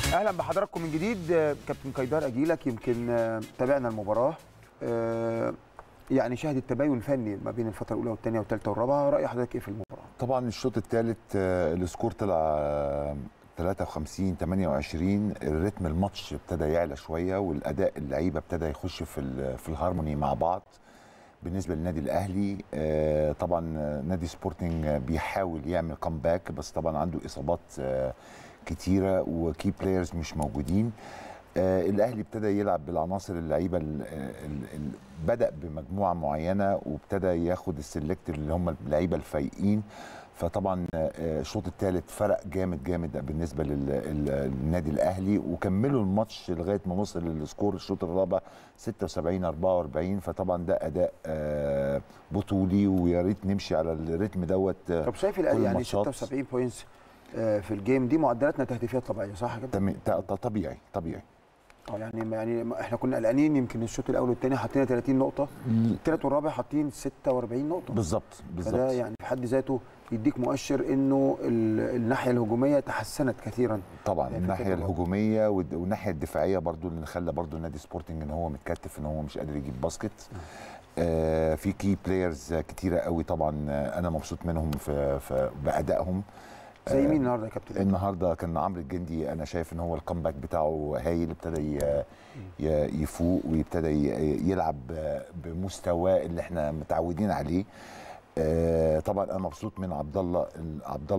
اهلا بحضراتكم من جديد. كابتن قيدار اجيلك، يمكن تابعنا المباراه، يعني شهد التباين فني ما بين الفتره الاولى والثانيه والثالثه والرابعه. راي حضرتك ايه في المباراه؟ طبعا الشوط الثالث السكور طلع 53 28. الريتم الماتش ابتدى يعلى شويه، والاداء اللعيبه ابتدى يخش في الهارموني مع بعض. بالنسبه للنادي الاهلي طبعا نادي سبورتنج بيحاول يعمل كومباك، بس طبعا عنده اصابات كتيره وكي بلايرز مش موجودين. الاهلي ابتدى يلعب بالعناصر اللعيبه بدا بمجموعه معينه، وابتدى ياخد السلكت اللي هم اللعيبه الفايقين. فطبعا الشوط الثالث فرق جامد بالنسبه للنادي الاهلي، وكملوا الماتش لغايه ما وصل للسكور الشوط الرابع 76 44. فطبعا ده اداء بطولي، ويا ريت نمشي على الريتم دوت. طب شايف يعني 76 بوينتس في الجيم دي معدلاتنا تهديفيه طبيعيه، صح كده؟ طبيعي. يعني احنا كنا قلقانين، يمكن الشوط الاول والثاني حاطين 30 نقطه، الثالث والرابع حاطين 46 نقطه بالظبط. فده يعني في حد ذاته يديك مؤشر انه الناحيه الهجوميه تحسنت كثيرا. طبعا الناحيه الهجوميه والناحيه الدفاعيه برضو اللي خلى برضو النادي سبورتنج ان هو متكتف، ان هو مش قادر يجيب باسكت. في كي بلايرز كتيره قوي طبعا، انا مبسوط منهم في بادائهم. زي مين النهارده يا كابتن؟ النهارده كان عمرو الجندي، انا شايف ان هو الكامباك بتاعه هايل، ابتدى يفوق ويبتدى يلعب بمستواه اللي احنا متعودين عليه. طبعا انا مبسوط من عبد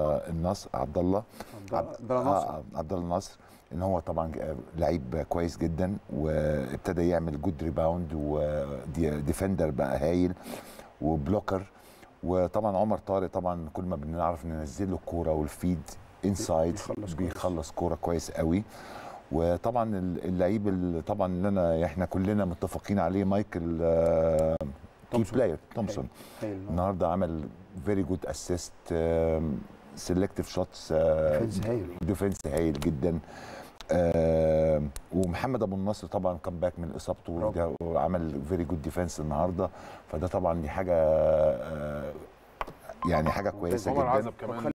الله النصر، ان هو طبعا لعيب كويس جدا، وابتدى يعمل جود ريباوند، وديفندر بقى هايل وبلوكر. وطبعا عمر طارق طبعا كل ما بنعرف ننزل له الكوره والفيد انسايد بيخلص كوره كويس قوي. وطبعا اللعيب اللي طبعا اللي احنا كلنا متفقين عليه مايكل كي بلاير تومسون، النهارده عمل فيري جود اسيست، سيلكتيف شوتس، ديفنس هايل جدا. ومحمد ابو النصر طبعا كم باك من اصابته وعمل فيري جود ديفنس النهارده. فده طبعا دي حاجه يعني حاجه كويسه جدا.